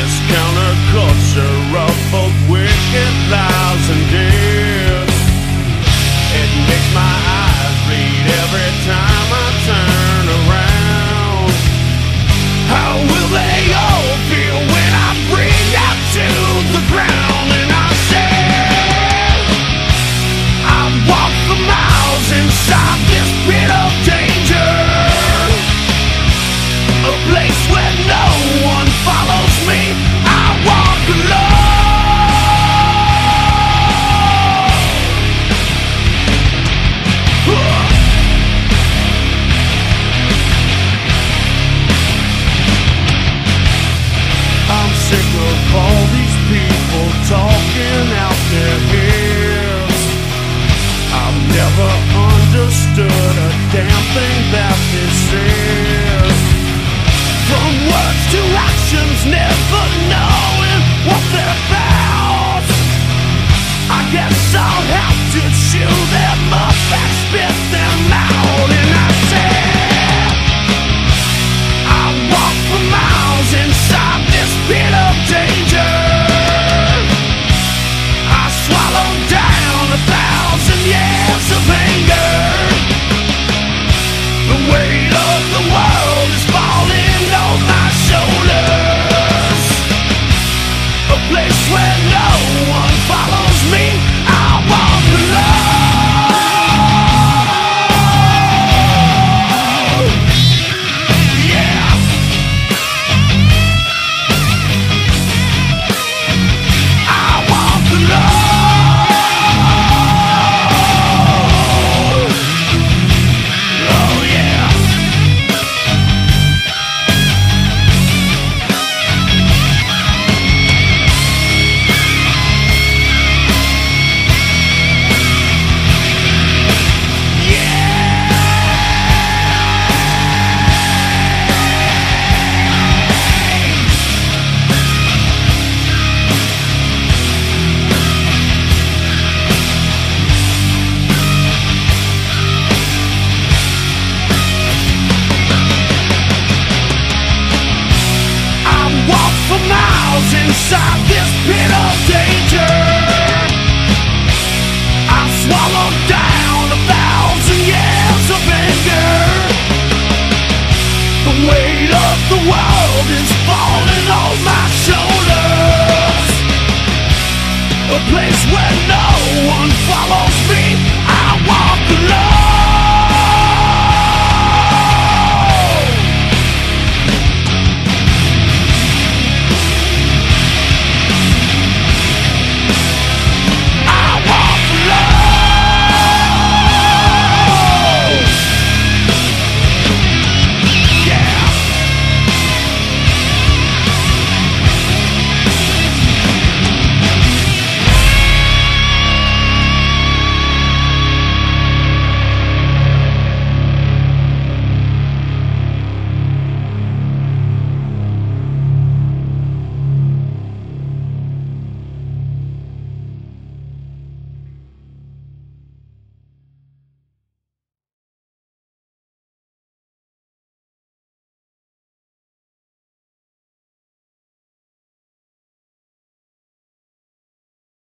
this counterculture of both wicked lies and deeds. It makes my eyes bleed every time I turn around. How will they all feel when I bring out to the ground? And I said, I've walked for miles inside this pit of danger, a place where no one follows me. I walk alone. I'm sick of all these people talking out their heads. I've never understood a damn thing that they said. From words to actions, never knowing what they're about. I guess I'll have to chew them up and spit them out. And I said, I walk for miles inside this pit of danger. I swallowed down 1,000 years of anger. The weight of the world is falling on my shoulders, a place where no one follows me. I walk alone. Yeah. I walk alone. Oh yeah. I've walked for miles inside this pit of danger.